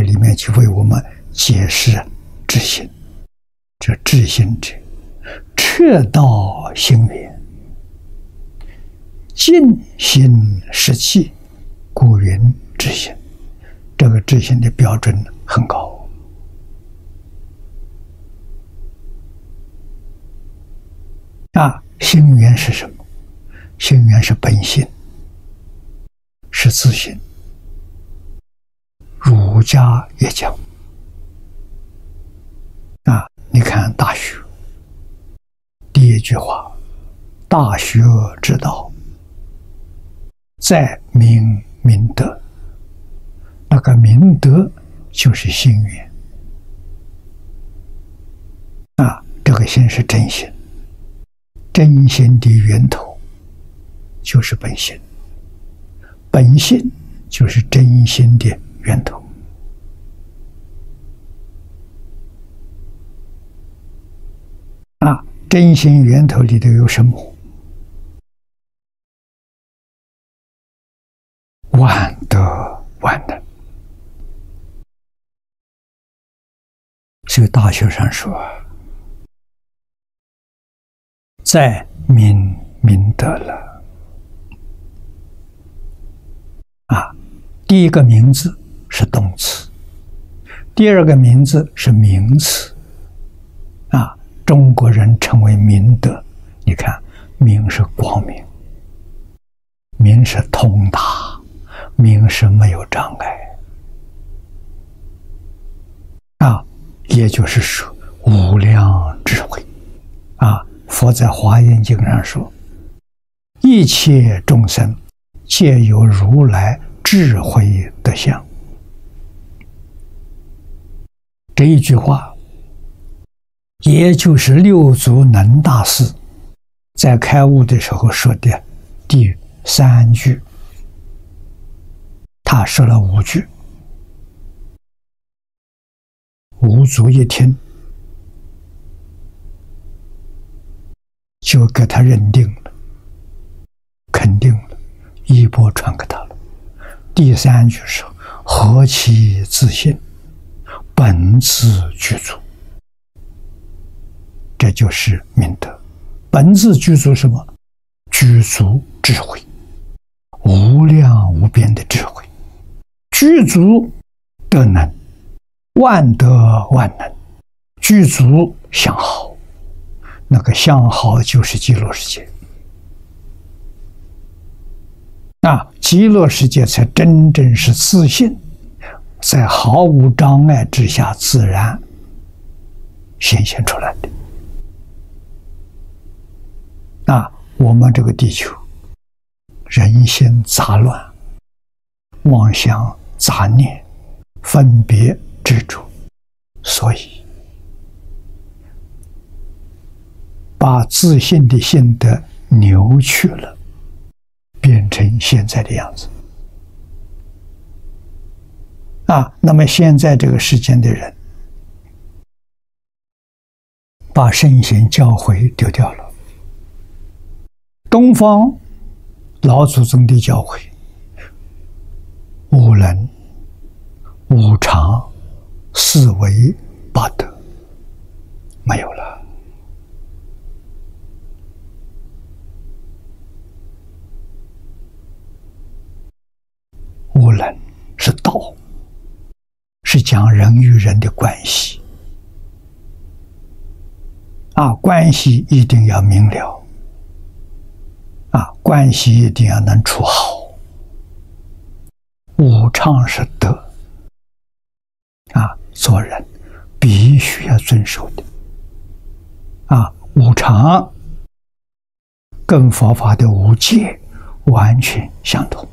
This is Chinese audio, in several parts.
里面去为我们解释智行。这智行者，彻道行源，尽心实气，故云智行。这个智行的标准很高。心源是什么？心源是本性，是自性。儒家也讲。你看《大学》第一句话：“大学之道，在明明德。”那个明德就是心源。这个心是真心。真心的源头就是本性，本性就是真心的源头。真心源头里头有什么？万德万能。这个大学上说，在明明德了。第一个名字是动词，第二个名字是名词。中国人称为明德。你看，明是光明，明是通达，明是没有障碍。也就是说，无量智慧。佛在《华严经》上说：“一切众生皆有如来智慧德相。”这一句话，也就是六祖能大师在开悟的时候说的第3句。他说了5句，五祖一听，就给他认定了，肯定了，衣钵传给他了。第3句是：“何其自信，本自具足。”这就是明德。本自具足什么？具足智慧，无量无边的智慧，具足德能，万德万能，具足相好。那个相好就是极乐世界。极乐世界才真正是自信，在毫无障碍之下自然显现出来的。我们这个地球人心杂乱，妄想杂念，分别执着，所以把自信的性德扭曲了，变成现在的样子。那么现在这个世间的人，把圣贤教诲丢掉了。东方老祖宗的教诲，五伦、五常、四维、八德没有了。五伦是道，是讲人与人的关系。关系一定要明了。关系一定要能处好。五常是德。做人必须要遵守的。五常跟佛法的五戒完全相同。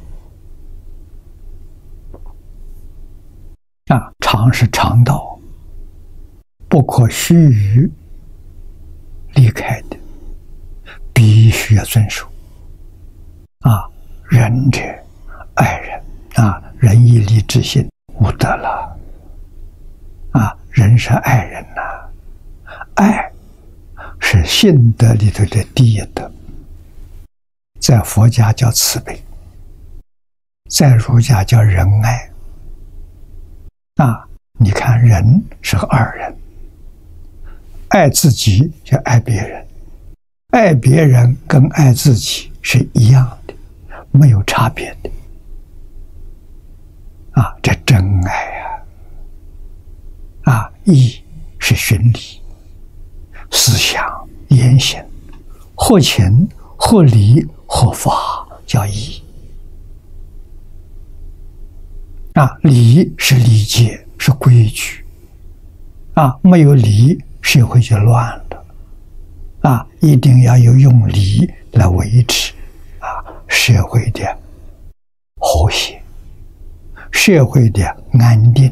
常是常道，不可须臾离开的，必须要遵守。仁者爱人，仁义礼智信无德了。人是爱人呐，爱是信德里头的第一德，在佛家叫慈悲，在儒家叫仁爱。 你看人是个二人，爱自己就爱别人，爱别人跟爱自己是一样的，没有差别的。这真爱义是循理，思想言行合情合理合法叫义。礼是礼节，是规矩。没有礼，社会就乱了。一定要用礼来维持社会的和谐，社会的安定。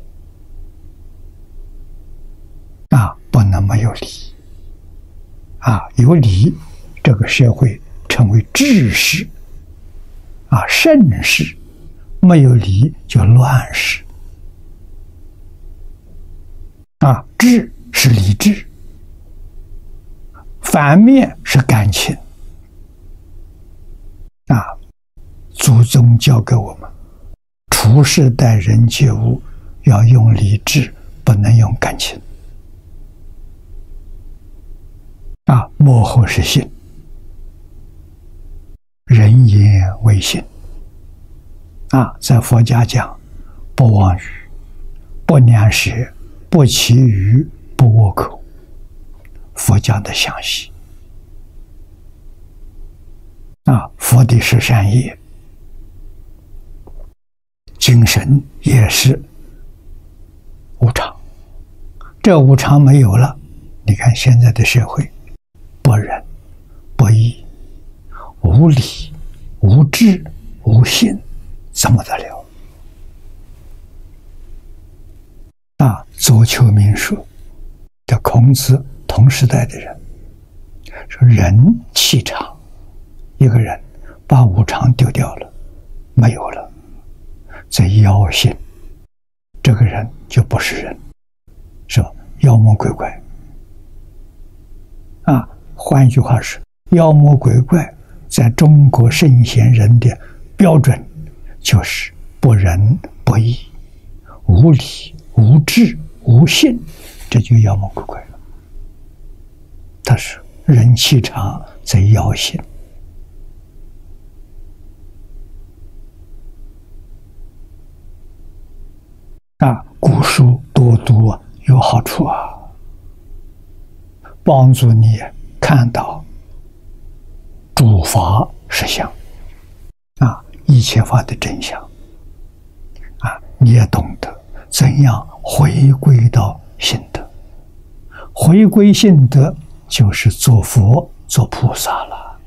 不能没有礼。有礼，这个社会成为治世盛世。没有礼就乱世。智是理智，反面是感情。祖宗教给我们，处事待人接物要用理智，不能用感情。幕后是信，人言为信。在佛家讲，不妄语，不两舌，不绮语，不倭寇。佛讲的详细。佛的是善业，精神也是无常。这无常没有了，你看现在的社会，不仁、不义、无理、无智、无信，怎么得了？左丘明说的孔子同时代的人说，人气场，一个人把五常丢掉了，没有了，在妖性，这个人就不是人，是吧？妖魔鬼怪。换一句话是，妖魔鬼怪在中国圣贤人的标准就是不仁不义、无理无智无信，这就妖魔鬼怪了。他是人气场在妖性。古书多读有好处帮助你看到诸法实相一切法的真相你也懂得怎样回归到心德，回归心德就是做佛做菩萨了。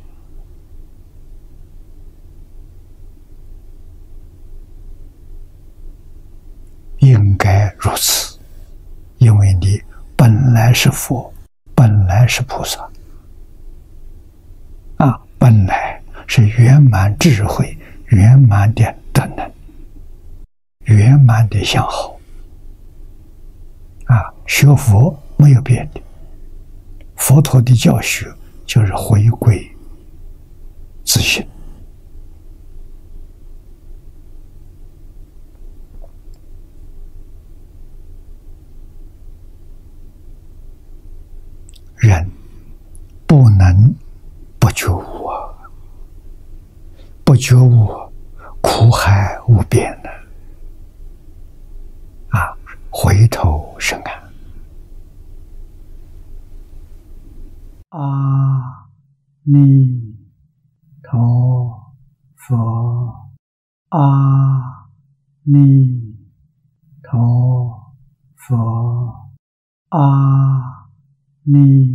应该如此，因为你本来是佛，本来是菩萨本来是圆满智慧、圆满的德能、圆满的相好学佛没有别的，佛陀的教学就是回归自信。人不能不觉悟不觉悟苦海无边回头是岸。阿弥陀佛，阿弥陀佛，阿弥